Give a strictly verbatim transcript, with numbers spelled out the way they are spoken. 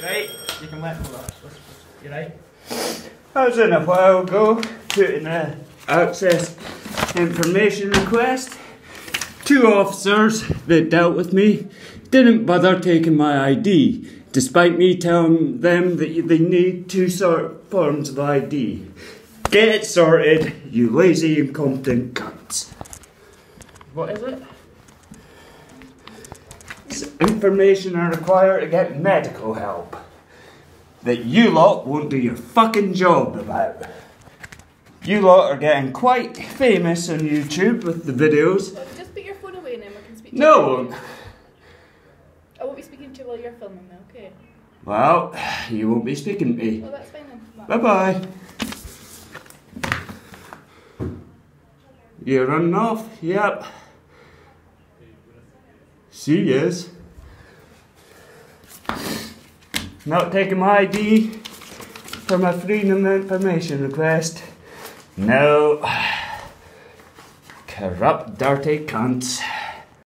Right, you can let go of that. You right? I was in a while ago, putting a access information request. Two officers that dealt with me didn't bother taking my I D, despite me telling them that they need two sort forms of I D. Get it sorted, you lazy incompetent cunts. What is it? It's information I require to get medical help that you lot won't do your fucking job about. You lot are getting quite famous on YouTube with the videos. Well, just put your phone away and then we can speak to No, I you. won't. I won't be speaking to you while you're filming me, okay? Well, you won't be speaking to me. Well, that's fine then. Bye bye. You're running off? Yep. She is. Not taking my I D for my freedom of information request. No. Corrupt, dirty cunts.